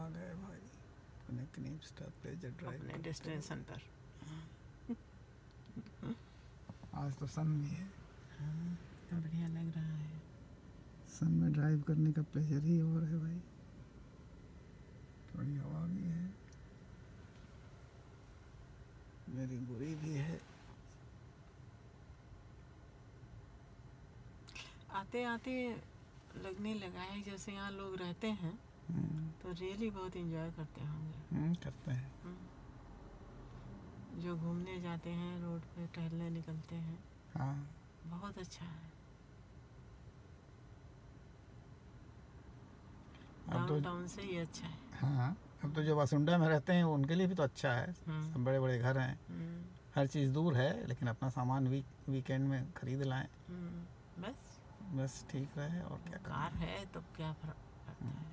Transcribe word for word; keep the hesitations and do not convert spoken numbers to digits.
आ गए भाई अपने क्नीपस्टर प्लेजर ड्राइव अपने डेस्टिनेशन पर। आज तो सन भी है। हाँ, तो बढ़िया लग रहा है। सन में ड्राइव करने का प्लेजर ही और है भाई। थोड़ी हवा भी है, मेरी गुड़ी भी है। आते आते लगने लगा है जैसे यहाँ लोग रहते हैं तो रियली बहुत एंजॉय करते होंगे। हम्म, करते हैं। जो घूमने जाते हैं, रोड पे टहलने निकलते हैं, हाँ बहुत अच्छा है। डाउनटाउन से ही अच्छा है। हाँ, अब तो जो वासुंडा में रहते हैं उनके लिए भी तो अच्छा है। सब बड़े बड़े घर हैं, हर चीज़ दूर है, लेकिन अपना सामान वीक वीकेंड में खरीद लाएं, बस बस ठीक रहे। और क्या कार है तो क्या फर्क पड़ता है।